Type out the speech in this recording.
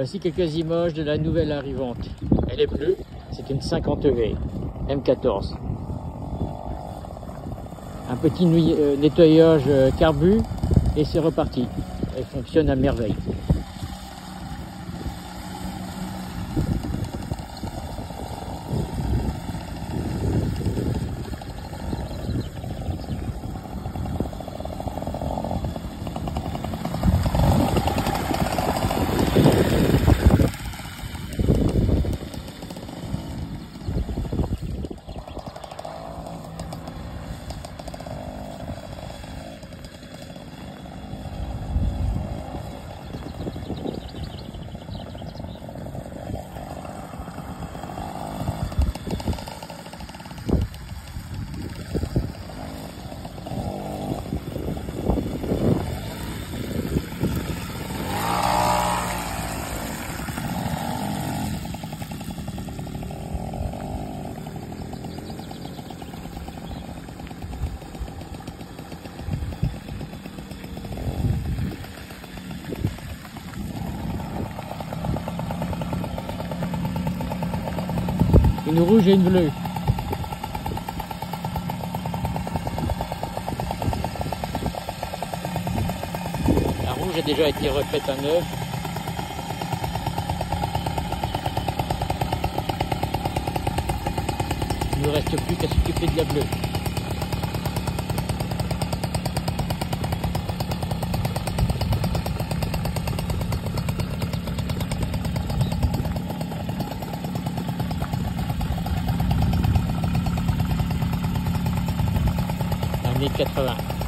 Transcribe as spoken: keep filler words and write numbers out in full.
Voici quelques images de la nouvelle arrivante. Elle est bleue, c'est une cinquante V, M quatorze. Un petit nettoyage carbu et c'est reparti. Elle fonctionne à merveille. Une rouge et une bleue. La rouge a déjà été refaite à neuf. Il ne nous reste plus qu'à s'occuper de la bleue. Années quatre-vingts.